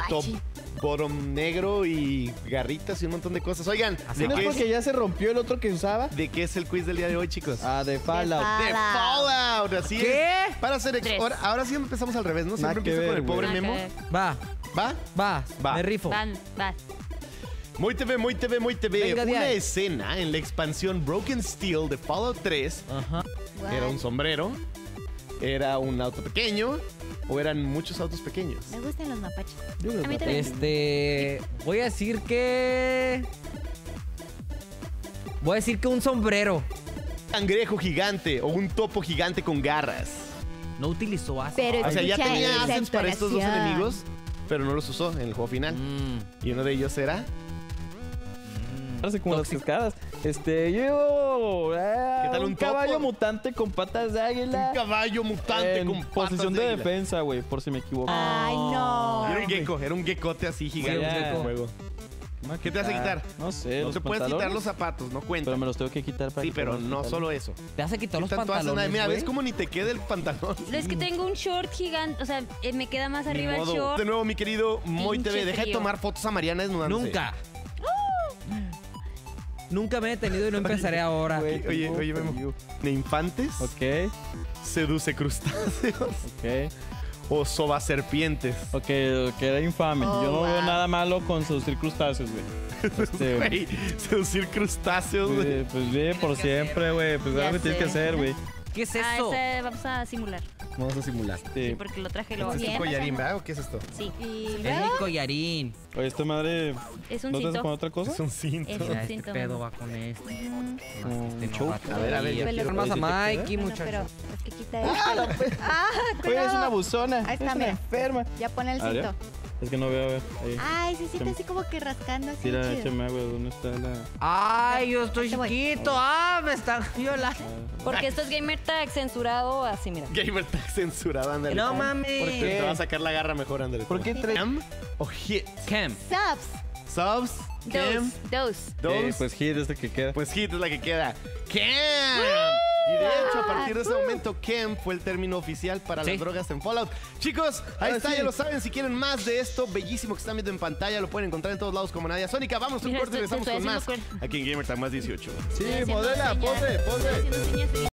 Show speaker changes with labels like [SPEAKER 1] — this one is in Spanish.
[SPEAKER 1] top bottom negro y garritas y un montón de cosas. Oigan,
[SPEAKER 2] ¿no es porque ya se rompió el otro que usaba?
[SPEAKER 1] ¿de qué es el quiz del día de hoy, chicos?
[SPEAKER 2] Ah, de Fallout.
[SPEAKER 1] De Fallout, así
[SPEAKER 3] ¿Qué?
[SPEAKER 1] es. Para hacer ahora sí empezamos al revés, ¿no? Siempre empiezo con el pobre Memo.
[SPEAKER 3] Va,
[SPEAKER 1] ¿Va?
[SPEAKER 3] me rifo.
[SPEAKER 4] Va.
[SPEAKER 1] Muy TV.
[SPEAKER 3] Venga, de
[SPEAKER 1] Una
[SPEAKER 3] ahí.
[SPEAKER 1] escena en la expansión Broken Steel de Fallout 3.
[SPEAKER 3] Ajá.
[SPEAKER 1] Era un sombrero, era un auto pequeño o eran muchos autos pequeños.
[SPEAKER 4] Me gustan los mapaches.
[SPEAKER 2] Yo creo
[SPEAKER 4] A mí
[SPEAKER 2] que-
[SPEAKER 4] también.
[SPEAKER 3] Voy a decir que... un sombrero.
[SPEAKER 1] Un cangrejo gigante o un topo gigante con garras.
[SPEAKER 3] No utilizó ácido.
[SPEAKER 4] Pero
[SPEAKER 1] O sea, ya
[SPEAKER 4] escucha
[SPEAKER 1] tenía
[SPEAKER 4] esa
[SPEAKER 1] assets para estos dos
[SPEAKER 4] entonación.
[SPEAKER 1] enemigos, pero no los usó en el juego final. Y uno de ellos era...
[SPEAKER 2] Parece como las
[SPEAKER 3] Tóxico.
[SPEAKER 2] cascadas. ¿Qué
[SPEAKER 1] tal un
[SPEAKER 2] un caballo
[SPEAKER 1] topo?
[SPEAKER 2] mutante con patas de águila.
[SPEAKER 1] Un caballo mutante
[SPEAKER 2] En
[SPEAKER 1] con patas
[SPEAKER 2] posición de
[SPEAKER 1] águila.
[SPEAKER 2] defensa, güey, por si me equivoco.
[SPEAKER 4] Ay, no.
[SPEAKER 1] Era un geckote así gigante
[SPEAKER 2] Sí,
[SPEAKER 1] en
[SPEAKER 2] ya.
[SPEAKER 1] el juego. ¿Qué te vas a quitar?
[SPEAKER 2] No sé,
[SPEAKER 1] No
[SPEAKER 2] los
[SPEAKER 1] te puedes quitar
[SPEAKER 2] pantalones,
[SPEAKER 1] los zapatos, no cuenta.
[SPEAKER 2] pero me los tengo que quitar para
[SPEAKER 1] Sí,
[SPEAKER 2] que
[SPEAKER 1] pero
[SPEAKER 2] puedan
[SPEAKER 1] no
[SPEAKER 2] quitarlos.
[SPEAKER 1] solo eso.
[SPEAKER 3] Te vas a quitar los
[SPEAKER 1] ¿Qué tanto haces?
[SPEAKER 3] pantalones,
[SPEAKER 1] Mira, ¿ves
[SPEAKER 3] güey?
[SPEAKER 1] cómo ni te queda el pantalón?
[SPEAKER 4] Es que tengo un short gigante. O sea, me queda más
[SPEAKER 1] Ni
[SPEAKER 4] arriba el
[SPEAKER 1] modo.
[SPEAKER 4] short.
[SPEAKER 1] De nuevo, mi querido Moy
[SPEAKER 4] Pinche
[SPEAKER 1] TV, deja de
[SPEAKER 4] frío.
[SPEAKER 1] tomar fotos a Mariana desnudándose.
[SPEAKER 3] Nunca. Nunca me he detenido y no empezaré ahora.
[SPEAKER 2] Güey,
[SPEAKER 1] Oye,
[SPEAKER 2] tengo
[SPEAKER 1] Memo.
[SPEAKER 2] frío.
[SPEAKER 1] ¿De infantes?
[SPEAKER 2] Ok,
[SPEAKER 1] Seduce crustáceos
[SPEAKER 2] ok.
[SPEAKER 1] o soba serpientes.
[SPEAKER 2] Ok, que era infame.
[SPEAKER 4] Oh,
[SPEAKER 2] Yo no veo
[SPEAKER 4] wow.
[SPEAKER 2] nada malo con seducir crustáceos, güey.
[SPEAKER 1] Güey, seducir crustáceos, güey.
[SPEAKER 2] Pues bien, por siempre, güey. Pues
[SPEAKER 4] Ya
[SPEAKER 2] algo que tienes que
[SPEAKER 4] sé.
[SPEAKER 2] hacer, güey.
[SPEAKER 3] ¿Qué es
[SPEAKER 4] Ah,
[SPEAKER 3] eso?
[SPEAKER 4] ese vamos a simular.
[SPEAKER 1] Vamos a simular.
[SPEAKER 4] Sí, porque lo traje luego.
[SPEAKER 1] ¿Es un collarín, verdad? ¿O qué es esto?
[SPEAKER 4] Sí.
[SPEAKER 3] Es mi collarín.
[SPEAKER 2] Oye, esta madre.
[SPEAKER 4] Es un
[SPEAKER 2] ¿No te haces
[SPEAKER 4] cinto.
[SPEAKER 2] con otra cosa?
[SPEAKER 1] Es un cinto.
[SPEAKER 4] Es
[SPEAKER 3] Mira,
[SPEAKER 4] un
[SPEAKER 3] este
[SPEAKER 4] cinto.
[SPEAKER 3] pedo va con este.
[SPEAKER 2] Un choke.
[SPEAKER 1] A ver, yo
[SPEAKER 4] Pelo.
[SPEAKER 1] quiero
[SPEAKER 3] Más a
[SPEAKER 2] ¿Sí te queda?
[SPEAKER 3] Mikey,
[SPEAKER 5] Bueno,
[SPEAKER 3] muchacho.
[SPEAKER 5] pero es que quita esto. Ah,
[SPEAKER 2] Oye, es una
[SPEAKER 5] cuidado.
[SPEAKER 2] buzona.
[SPEAKER 5] Ahí está,
[SPEAKER 2] es una
[SPEAKER 5] mira.
[SPEAKER 2] enferma.
[SPEAKER 5] Ya pone el
[SPEAKER 2] A ver.
[SPEAKER 5] cinto.
[SPEAKER 2] Es que no veo, a ver. Ahí.
[SPEAKER 5] Ay, se siente así como que rascando así.
[SPEAKER 2] Tira,
[SPEAKER 5] chido.
[SPEAKER 2] échame agua. ¿Dónde está la...?
[SPEAKER 3] Ay, yo estoy
[SPEAKER 5] Ahí te voy.
[SPEAKER 3] chiquito. Ah, me están violando.
[SPEAKER 4] Porque esto es gamer tag censurado así, mira.
[SPEAKER 1] Gamer tag censurado, ándale.
[SPEAKER 3] No mames.
[SPEAKER 1] ¿Por qué? Te va a sacar la garra mejor, Andrés.
[SPEAKER 2] ¿Por qué traes...?
[SPEAKER 1] ¿Cam o hit?
[SPEAKER 3] Cam.
[SPEAKER 5] Subs.
[SPEAKER 1] Subs, Cam,
[SPEAKER 4] Dos.
[SPEAKER 1] dos.
[SPEAKER 2] Pues hit es el que queda.
[SPEAKER 1] Pues hit es la que queda. Cam. Y de hecho, a partir de ese momento, Cam fue el término oficial para
[SPEAKER 3] Sí.
[SPEAKER 1] las drogas en Fallout. Chicos, ahí
[SPEAKER 2] Ahora
[SPEAKER 1] está,
[SPEAKER 2] sí.
[SPEAKER 1] ya lo saben. Si quieren más de esto bellísimo que están viendo en pantalla, lo pueden encontrar en todos lados como Nadia Sónica. Vamos a un
[SPEAKER 4] Mira,
[SPEAKER 1] corte y
[SPEAKER 4] estoy
[SPEAKER 1] regresamos con más
[SPEAKER 4] haciendo
[SPEAKER 1] aquí en Gamer Tag más 18.
[SPEAKER 2] Sí,
[SPEAKER 4] Estoy haciendo
[SPEAKER 2] modela,
[SPEAKER 4] señas.
[SPEAKER 2] pose.
[SPEAKER 4] Estoy haciendo señas.